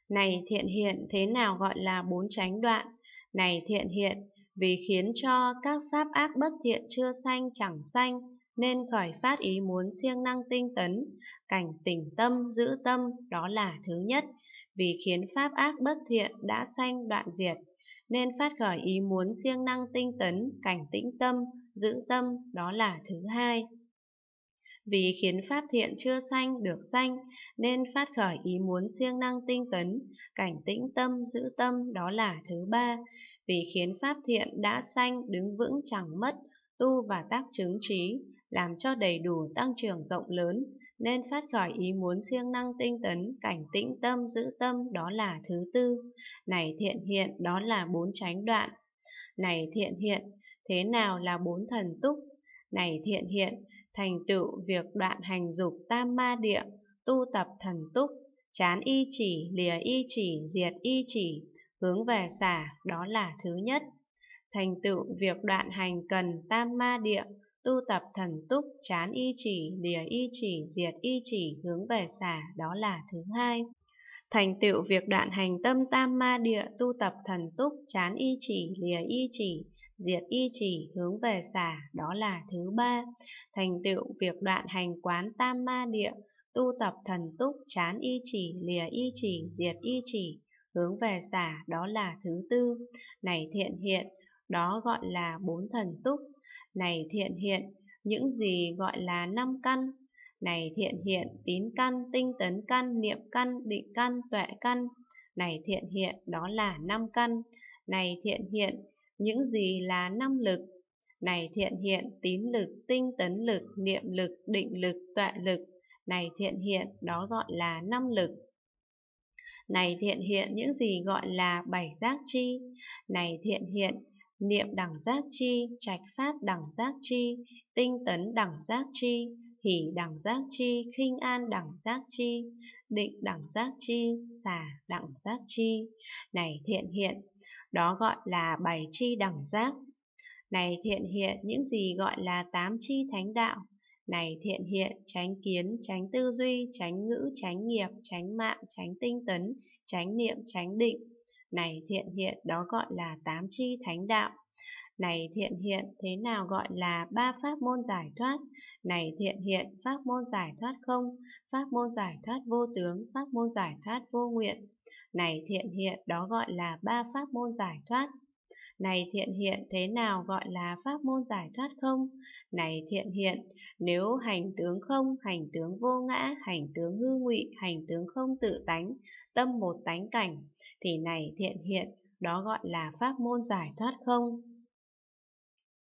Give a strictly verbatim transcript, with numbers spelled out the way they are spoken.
Này thiện hiện, thế nào gọi là bốn chánh đoạn? Này thiện hiện, vì khiến cho các pháp ác bất thiện chưa sanh chẳng sanh, nên khởi phát ý muốn siêng năng tinh tấn, cảnh tỉnh tâm, giữ tâm, đó là thứ nhất. Vì khiến pháp ác bất thiện đã sanh đoạn diệt, nên phát khởi ý muốn siêng năng tinh tấn, cảnh tĩnh tâm, giữ tâm, đó là thứ hai. Vì khiến pháp thiện chưa sanh được sanh, nên phát khởi ý muốn siêng năng tinh tấn, cảnh tĩnh tâm, giữ tâm, đó là thứ ba. Vì khiến pháp thiện đã sanh đứng vững chẳng mất, tu và tác chứng trí, làm cho đầy đủ tăng trưởng rộng lớn, nên phát khởi ý muốn siêng năng tinh tấn, cảnh tĩnh tâm, giữ tâm, đó là thứ tư. Này thiện hiện, đó là bốn chánh đoạn. Này thiện hiện, thế nào là bốn thần túc? Này thiện hiện, thành tựu việc đoạn hành dục tam ma địa, tu tập thần túc, chán y chỉ, lìa y chỉ, diệt y chỉ, hướng về xả, đó là thứ nhất. Thành tựu việc đoạn hành cần tam ma địa, tu tập thần túc, chán y chỉ, lìa y chỉ, diệt y chỉ, hướng về xả, đó là thứ hai. Thành tựu việc đoạn hành tâm tam ma địa, tu tập thần túc, chán y chỉ, lìa y chỉ, diệt y chỉ, hướng về xả, đó là thứ ba. Thành tựu việc đoạn hành quán tam ma địa, tu tập thần túc, chán y chỉ, lìa y chỉ, diệt y chỉ, hướng về xả, đó là thứ tư. Này thiện hiện, đó gọi là bốn thần túc. Này thiện hiện, những gì gọi là năm căn? Này thiện hiện, tín căn, tinh tấn căn, niệm căn, định căn, tuệ căn. Này thiện hiện, đó là năm căn. Này thiện hiện, những gì là năm lực? Này thiện hiện, tín lực, tinh tấn lực, niệm lực, định lực, tuệ lực. Này thiện hiện, đó gọi là năm lực. Này thiện hiện, những gì gọi là bảy giác chi? Này thiện hiện, niệm đẳng giác chi, trạch pháp đẳng giác chi, tinh tấn đẳng giác chi, hỷ đẳng giác chi, khinh an đẳng giác chi, định đẳng giác chi, xả đẳng giác chi. Này thiện hiện, đó gọi là bảy chi đẳng giác. Này thiện hiện, những gì gọi là tám chi thánh đạo? Này thiện hiện, chánh kiến, chánh tư duy, chánh ngữ, chánh nghiệp, chánh mạng, chánh tinh tấn, chánh niệm, chánh định. Này thiện hiện, đó gọi là tám chi thánh đạo. Này thiện hiện, thế nào gọi là ba pháp môn giải thoát? Này thiện hiện, pháp môn giải thoát không, pháp môn giải thoát vô tướng, pháp môn giải thoát vô nguyện. Này thiện hiện, đó gọi là ba pháp môn giải thoát. Này thiện hiện, thế nào gọi là pháp môn giải thoát không? Này thiện hiện, nếu hành tướng không, hành tướng vô ngã, hành tướng hư ngụy, hành tướng không tự tánh, tâm một tánh cảnh, thì này thiện hiện, đó gọi là pháp môn giải thoát không?